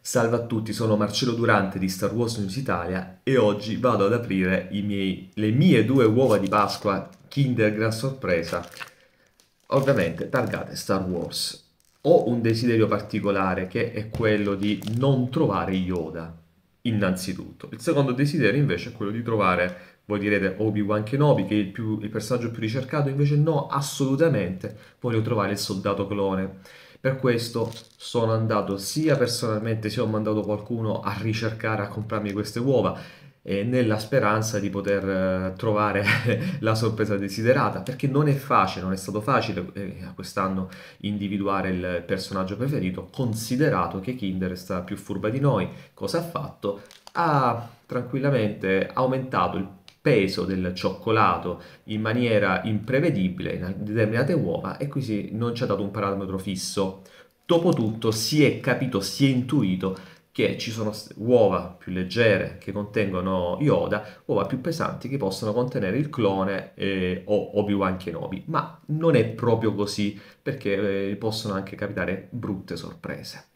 Salve a tutti, sono Marcello Durante di Star Wars News Italia e oggi vado ad aprire le mie due uova di Pasqua Kinder Gran Sorpresa, ovviamente targate Star Wars. Ho un desiderio particolare che è quello di non trovare Yoda, innanzitutto. Il secondo desiderio invece è quello di trovare, voi direte Obi-Wan Kenobi, che è il personaggio più ricercato, invece no, assolutamente, voglio trovare il soldato clone. Per questo sono andato sia personalmente, sia ho mandato qualcuno a ricercare, a comprarmi queste uova, nella speranza di poter trovare la sorpresa desiderata, perché non è facile, non è stato facile quest'anno individuare il personaggio preferito, considerato che Kinder è stata più furba di noi. Cosa ha fatto? Ha tranquillamente aumentato il peso del cioccolato in maniera imprevedibile in determinate uova e così non ci ha dato un parametro fisso. Dopotutto si è capito, si è intuito che ci sono uova più leggere che contengono Yoda, uova più pesanti che possono contenere il clone o Obi-Wan Kenobi, ma non è proprio così perché possono anche capitare brutte sorprese.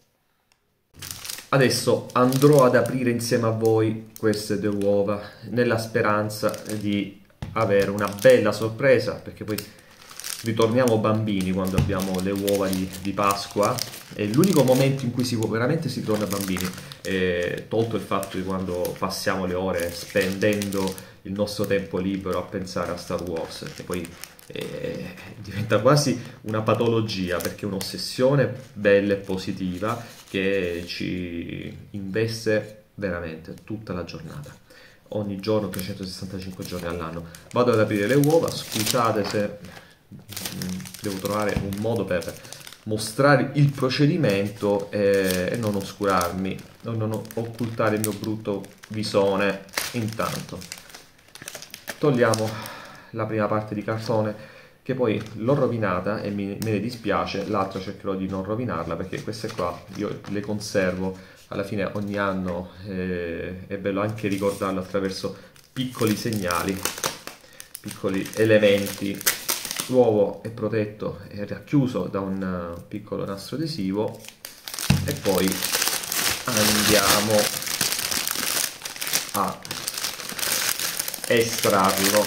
Adesso andrò ad aprire insieme a voi queste due uova nella speranza di avere una bella sorpresa, perché poi ritorniamo bambini quando abbiamo le uova di Pasqua. È l'unico momento in cui veramente si torna bambini, tolto il fatto di quando passiamo le ore spendendo il nostro tempo libero a pensare a Star Wars, che poi diventa quasi una patologia, perché è un'ossessione bella e positiva che ci investe veramente tutta la giornata, ogni giorno, 365 giorni all'anno. Vado ad aprire le uova, scusate se devo trovare un modo per mostrare il procedimento e non oscurarmi, non occultare il mio brutto visone. Intanto togliamo la prima parte di cartone, che poi l'ho rovinata e me ne dispiace, l'altra cercherò di non rovinarla perché queste qua io le conservo, alla fine ogni anno è bello anche ricordarlo attraverso piccoli segnali, piccoli elementi. L'uovo è protetto e racchiuso da un piccolo nastro adesivo e poi andiamo a estrarlo.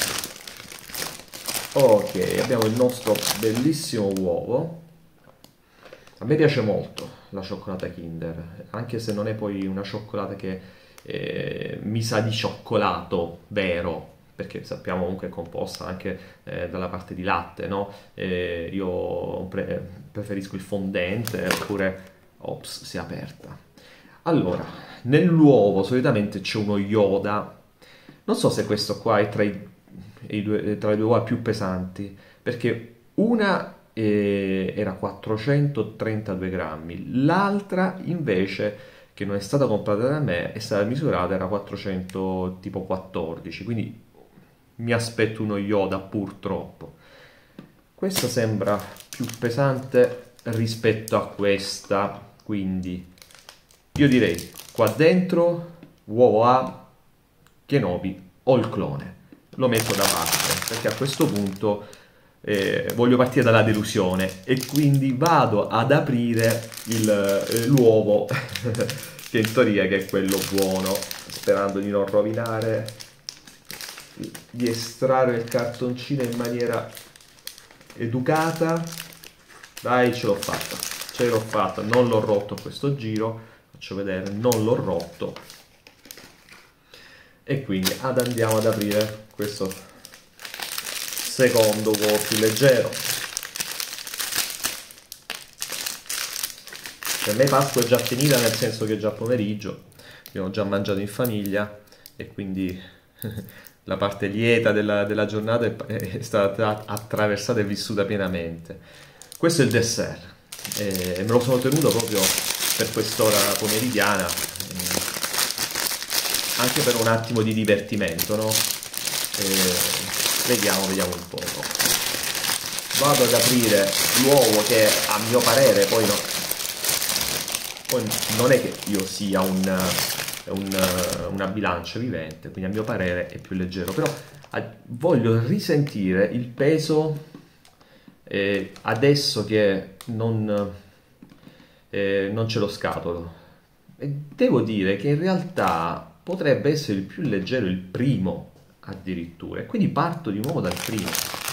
Ok, abbiamo il nostro bellissimo uovo. A me piace molto la cioccolata Kinder, anche se non è poi una cioccolata che mi sa di cioccolato vero, perché sappiamo comunque è composta anche dalla parte di latte, no? Io preferisco il fondente oppure, ops, si è aperta. Allora, nell'uovo solitamente c'è uno Yoda, non so se questo qua è tra le due uova più pesanti, perché una era 432 grammi, l'altra invece, che non è stata comprata da me, è stata misurata, era 400 tipo 14, quindi mi aspetto uno Yoda purtroppo. Questa sembra più pesante rispetto a questa, quindi io direi qua dentro uovo A, Kenobi o il clone. Lo metto da parte perché a questo punto voglio partire dalla delusione e quindi vado ad aprire l'uovo che in teoria che è quello buono, sperando di non rovinare, di estrarre il cartoncino in maniera educata. Dai, ce l'ho fatta, non l'ho rotto a questo giro, faccio vedere, non l'ho rotto. E quindi andiamo ad aprire questo secondo uovo più leggero. Per me Pasqua è già finita, nel senso che è già pomeriggio, abbiamo già mangiato in famiglia e quindi la parte lieta della giornata è stata attraversata e vissuta pienamente. Questo è il dessert e me lo sono tenuto proprio per quest'ora pomeridiana, anche per un attimo di divertimento, no? Vediamo un po'. Vado ad aprire l'uovo che a mio parere poi non è che io sia una bilancia vivente, quindi a mio parere è più leggero, però voglio risentire il peso adesso che non c'è lo scatolo. E devo dire che in realtà potrebbe essere il più leggero il primo addirittura. E quindi parto di nuovo dal primo.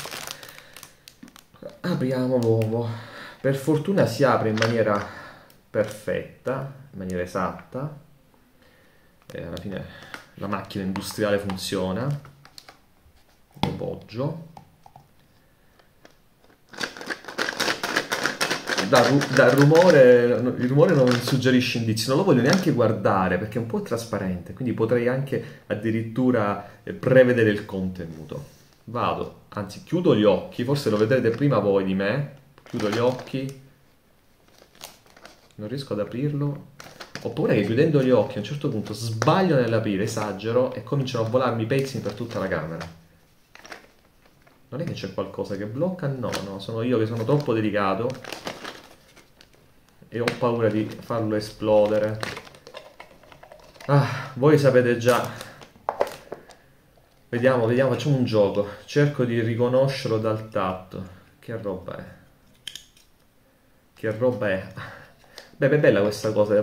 Apriamo l'uovo. Per fortuna si apre in maniera perfetta, in maniera esatta. E alla fine la macchina industriale funziona. Lo poggio. Dal rumore, il rumore non suggerisce indizi, non lo voglio neanche guardare perché è un po' trasparente, quindi potrei anche addirittura prevedere il contenuto. Vado, anzi chiudo gli occhi, forse lo vedrete prima voi di me, chiudo gli occhi, non riesco ad aprirlo, ho paura che chiudendo gli occhi a un certo punto sbaglio nell'aprire, esagero e cominciano a volarmi pezzi per tutta la camera. Non è che c'è qualcosa che blocca? No, no, sono io che sono troppo delicato e ho paura di farlo esplodere. Ah, voi sapete già. Vediamo, vediamo, facciamo un gioco. Cerco di riconoscerlo dal tatto. Che roba è? Che roba è? Beh, è bella questa cosa.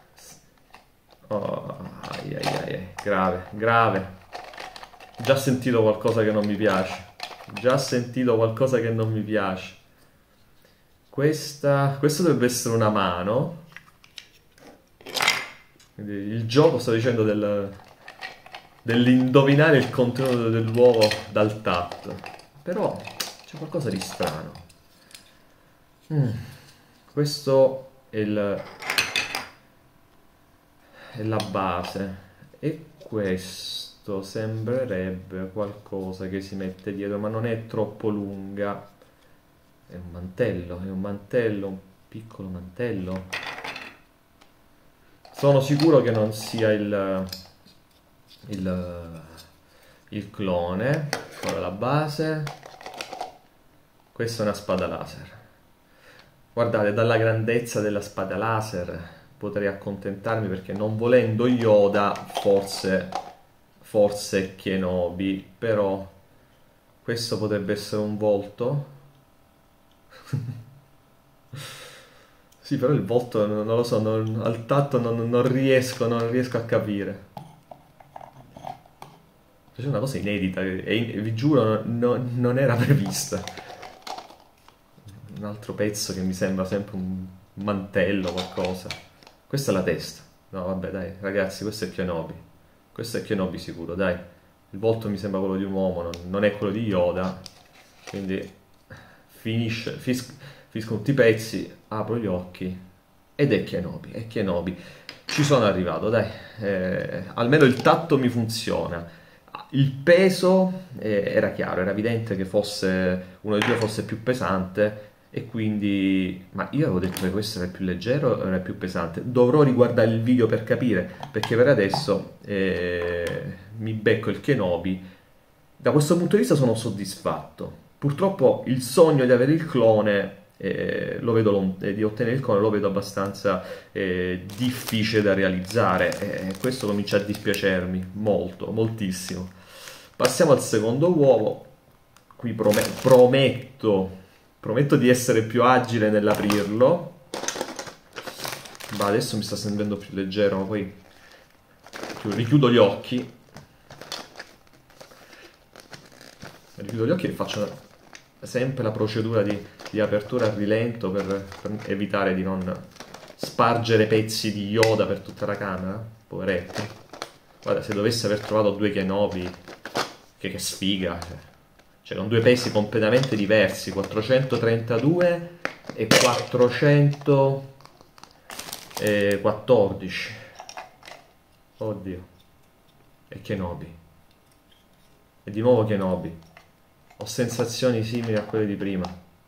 Oh, ai, ai, ai, grave, grave. Già sentito qualcosa che non mi piace. Già sentito qualcosa che non mi piace. Questa dovrebbe essere una mano. Quindi il gioco, sto dicendo, dell'indovinare il contenuto dell'uovo dal tatto. Però c'è qualcosa di strano. Questo è la base. E questo sembrerebbe qualcosa che si mette dietro, ma non è troppo lunga. È un mantello, un piccolo mantello. Sono sicuro che non sia il clone. Ora la base. Questa è una spada laser. Guardate, dalla grandezza della spada laser potrei accontentarmi perché non volendo Yoda, forse Kenobi, però questo potrebbe essere un volto. Sì, però il volto non lo so, al tatto non riesco a capire. C'è una cosa inedita e vi giuro non era prevista. Un altro pezzo che mi sembra sempre un mantello, qualcosa. Questa è la testa. No, vabbè, dai, ragazzi, questo è Kenobi. Questo è Kenobi sicuro, dai. Il volto mi sembra quello di un uomo, non è quello di Yoda. Quindi finiscono tutti i pezzi, apro gli occhi ed è Kenobi, è Kenobi. Ci sono arrivato, dai. Almeno il tatto mi funziona. Il peso era chiaro, era evidente che fosse uno dei due fosse più pesante e quindi... Ma io avevo detto che questo era il più leggero o era il più pesante? Dovrò riguardare il video per capire, perché per adesso mi becco il Kenobi. Da questo punto di vista sono soddisfatto. Purtroppo il sogno di avere il clone, di ottenere il clone, lo vedo abbastanza difficile da realizzare. Questo comincia a dispiacermi molto, moltissimo. Passiamo al secondo uovo. Qui prometto di essere più agile nell'aprirlo. Ma adesso mi sta sembrando più leggero, ma poi richiudo gli occhi. Richiudo gli occhi e faccio sempre la procedura di apertura a rilento per evitare di non spargere pezzi di Yoda per tutta la camera. Poveretto. Guarda, se dovesse aver trovato due Kenobi, che sfiga. Cioè, con due pesi completamente diversi, 432 e 414. Oddio. E Kenobi. E di nuovo Kenobi. Ho sensazioni simili a quelle di prima.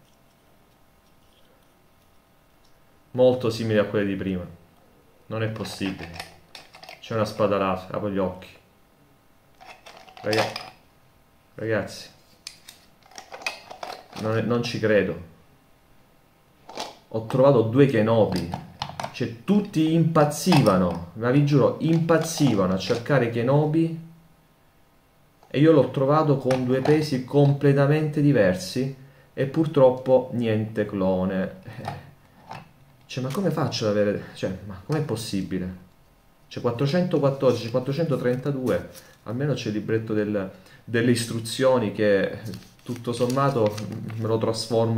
Molto simili a quelle di prima. Non è possibile. C'è una spada laser. Apro gli occhi. Ragazzi. Non ci credo. Ho trovato due Kenobi. Cioè, tutti impazzivano. Ma vi giuro, impazzivano a cercare Kenobi. E io l'ho trovato con due pesi completamente diversi e purtroppo niente clone. Cioè, ma come faccio ad avere... Cioè, ma com'è possibile? C'è 414, 432, almeno c'è il libretto delle istruzioni che tutto sommato me lo trasformo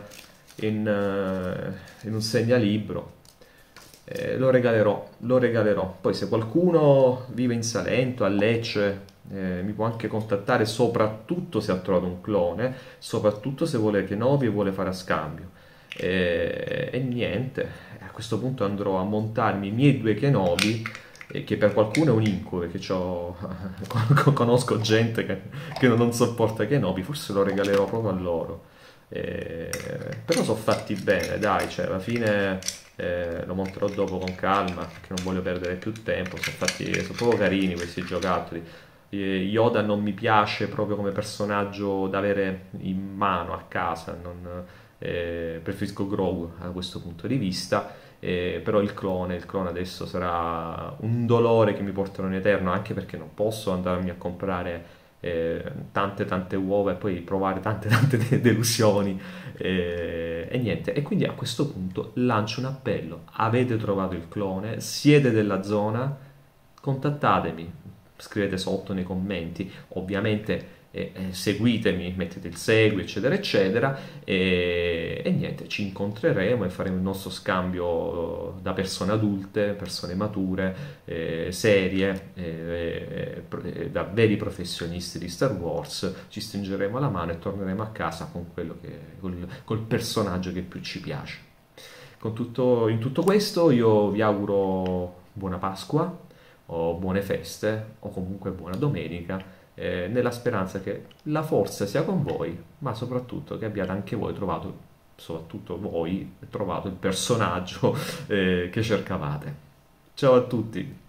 in un segnalibro. Lo regalerò, lo regalerò. Poi se qualcuno vive in Salento, a Lecce, mi può anche contattare, soprattutto se ha trovato un clone, soprattutto se vuole Kenobi e vuole fare a scambio. E niente, a questo punto andrò a montarmi i miei due Kenobi, che per qualcuno è un incubo, perché conosco gente che non sopporta Kenobi, forse lo regalerò proprio a loro. Eh, Però sono fatti bene, dai, cioè alla fine lo monterò dopo con calma, perché non voglio perdere più tempo, sono proprio carini questi giocattoli. Yoda non mi piace proprio come personaggio da avere in mano a casa, preferisco Grogu da questo punto di vista, però il clone adesso sarà un dolore che mi porterò in eterno, anche perché non posso andarmi a comprare tante tante uova e poi provare tante tante delusioni e niente. E quindi a questo punto lancio un appello: avete trovato il clone, siete della zona, contattatemi, scrivete sotto nei commenti, ovviamente seguitemi, mettete il segui, eccetera, eccetera, e niente, ci incontreremo e faremo il nostro scambio da persone adulte, persone mature, serie, da veri professionisti di Star Wars. Ci stringeremo la mano e torneremo a casa con col personaggio che più ci piace. In tutto questo io vi auguro buona Pasqua o buone feste o comunque buona domenica, nella speranza che la forza sia con voi, ma soprattutto che abbiate anche voi trovato, soprattutto voi, trovato il personaggio che cercavate. Ciao a tutti!